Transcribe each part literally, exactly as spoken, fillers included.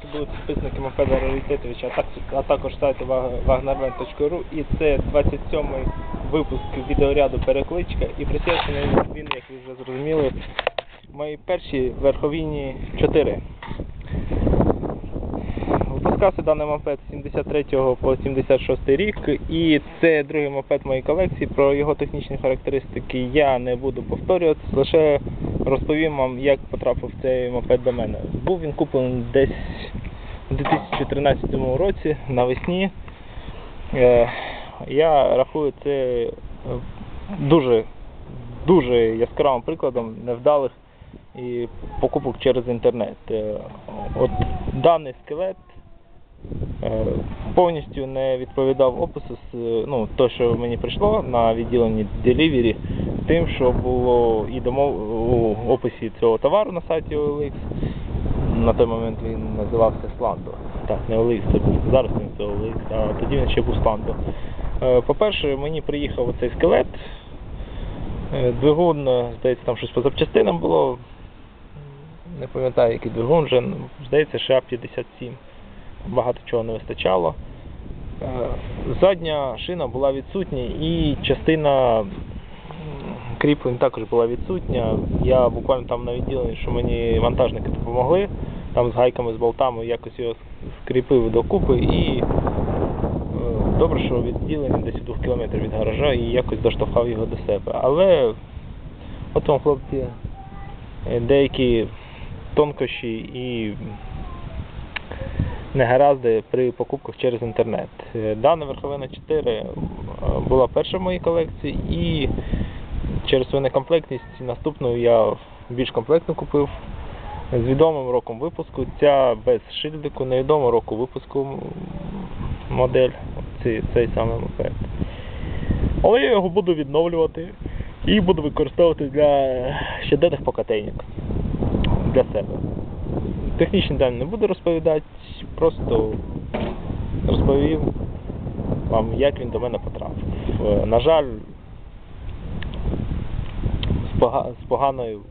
будуть підписники мопеда Раритетовича, а, так, а також сайту вагнерленд точка ру. І це двадцять сьомий випуск відеоряду «Перекличка». І присвячений він, як ви вже зрозуміли, моїй першій верховіні чотири. Випускався даний мопед з сімдесят третього по сімдесят шостий рік, і це другий мопед моєї колекції. Про його технічні характеристики я не буду повторюватися, лише розповім вам, як потрапив цей мопед до мене. Був він куплений десь у дві тисячі тринадцятому році, навесні. Я рахую це дуже, дуже яскравим прикладом невдалих і покупок через інтернет. От даний скелет повністю не відповідав опису, ну, то, що мені прийшло на відділенні Delivery, тим, що було і домов у описі цього товару на сайті о ел ікс. На той момент він називався Slando. Так, не о ел ікс, це був, зараз він це о ел ікс, а тоді він ще був Slando. По-перше, мені приїхав оцей скелет, двигун, здається, там щось по запчастинам було, не пам'ятаю, який двигун вже, здається, ША п'ятдесят сім. Багато чого не вистачало. Задня шина була відсутня і частина кріплень також була відсутня. Я буквально там на відділенні, що мені вантажники допомогли, там з гайками, з болтами якось його скріпив докупи, і добре, що відділення десь у двох кілометрів від гаража, і якось доштовхав його до себе. Але от вам, хлопці, деякі тонкощі і негаразди при покупках через інтернет. Дана верховина чотири була перша в моїй колекції, і через свою некомплектність наступну я більш комплектну купив з відомим роком випуску. Ця без шильдику, невідомого року випуску модель, цей, цей самий мопед. Але я його буду відновлювати і буду використовувати для щоденних покатейок для себе. Технічні дані не буду розповідати, просто розповів вам, як він до мене потрапив. На жаль, з поганою,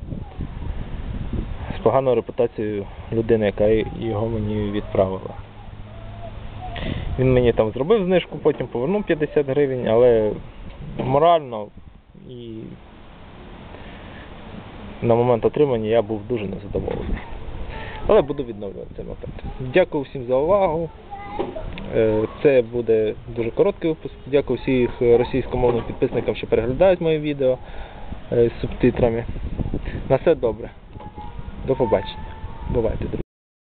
з поганою репутацією людини, яка його мені відправила. Він мені там зробив знижку, потім повернув п'ятдесят гривень, але морально і на момент отримання я був дуже незадоволений. Але буду відновлювати цей мопед. Дякую всім за увагу. Це буде дуже короткий випуск. Дякую всім російськомовним підписникам, що переглядають мої відео з субтитрами. На все добре. До побачення. Бувайте, друзі.